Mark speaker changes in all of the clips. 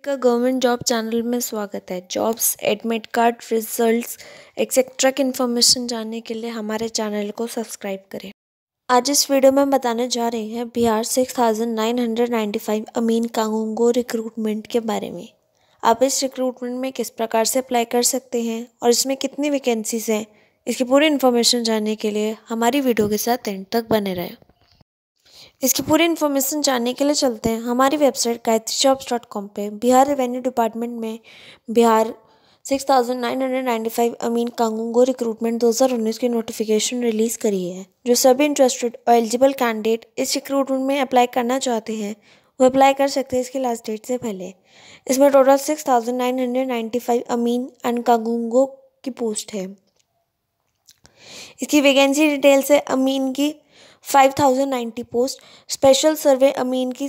Speaker 1: का government job channel में स्वागत है। Jobs, admit card, results etcetera की इन्फॉर्मेशन जानने के लिए हमारे चैनल को सब्सक्राइब करें। आज इस वीडियो में हम बताने जा रहे हैं बिहार 6995 अमीन कांगुंगो रिक्रूटमेंट के बारे में। आप इस रिक्रूटमेंट में किस प्रकार से अप्लाई कर सकते हैं और इसमें कितनी वैकेंसीज हैं, इसकी पूरी इन्फॉर्मेशन जानने के लिए हमारी वीडियो के साथ एंड तक बने रहें। इसकी पूरी इन्फॉर्मेशन जानने के लिए चलते हैं हमारी वेबसाइट gayatricjobs.com पे। बिहार रेवेन्यू डिपार्टमेंट में बिहार 6995 अमीन कांगुंगो रिक्रूटमेंट 2019 की नोटिफिकेशन रिलीज़ करी है। जो सभी इंटरेस्टेड और एलिजिबल कैंडिडेट इस रिक्रूटमेंट में अप्लाई करना चाहते हैं वो अप्लाई कर सकते हैं इसकी लास्ट डेट से पहले। इसमें टोटल 6995 अमीन एंड कांगुंगो की पोस्ट है। इसकी वैकेंसी डिटेल्स है। अमीन की 5090 पोस्ट, स्पेशल सर्वे अमीन की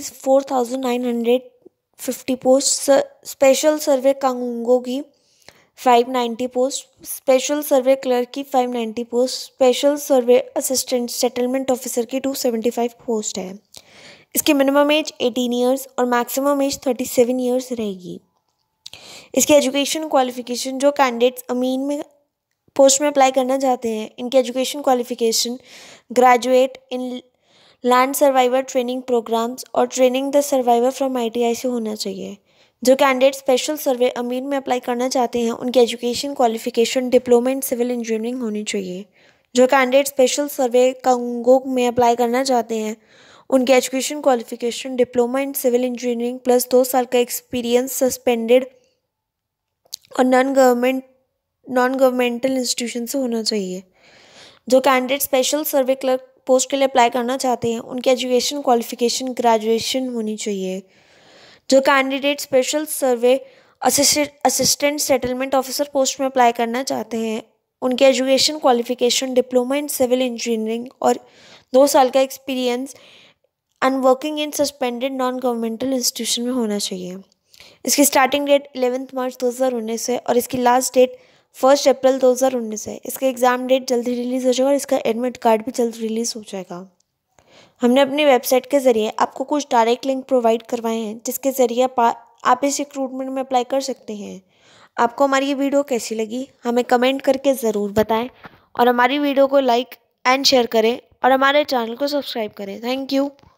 Speaker 1: 4950 पोस्ट, स्पेशल सर्वे कांगुंगो की 590 पोस्ट, स्पेशल सर्वे क्लर्क की 590 post, special survey assistant settlement officer की 275 पोस्ट है। इसकी मिनिमम एज 18 ईयर्स और मैक्सिमम एज 37 ईयर्स रहेगी। इसकी एजुकेशन क्वालिफिकेशन, जो कैंडिडेट्स अमीन में पोस्ट में अप्लाई करना चाहते हैं इनकी education qualification graduate in land surveyor training programs और training the surveyor from ITI से होना चाहिए। जो कैंडिडेट स्पेशल सर्वे अमीन में अप्लाई करना चाहते हैं उनकी education qualification diploma in civil engineering होनी चाहिए। जो कैंडिडेट स्पेशल सर्वे कांगो में अप्लाई करना चाहते हैं उनकी education qualification diploma in civil engineering plus 2 साल का एक्सपीरियंस सस्पेंडेड और नॉन गवर्नमेंटल इंस्टीट्यूशन से होना चाहिए। जो candidate special survey clerk post के लिए अप्लाई करना चाहते हैं उनकी एजुकेशन क्वालिफिकेशन ग्रेजुएशन होनी चाहिए। जो candidate special survey assistant settlement officer post में अप्लाई करना चाहते हैं उनकी education qualification diploma in civil engineering और 2 साल का experience and working in suspended non governmental institution में होना चाहिए। इसकी स्टार्टिंग डेट 11 मार्च 2019 है और इसकी लास्ट डेट 1 अप्रैल 2019 है। इसका एग्ज़ाम डेट जल्दी रिलीज़ हो जाएगा और इसका एडमिट कार्ड भी जल्द रिलीज़ हो जाएगा। हमने अपनी वेबसाइट के ज़रिए आपको कुछ डायरेक्ट लिंक प्रोवाइड करवाए हैं जिसके ज़रिए आप इस रिक्रूटमेंट में अप्लाई कर सकते हैं। आपको हमारी ये वीडियो कैसी लगी हमें कमेंट करके ज़रूर बताएं और हमारी वीडियो को लाइक एंड शेयर करें और हमारे चैनल को सब्सक्राइब करें। Thank you.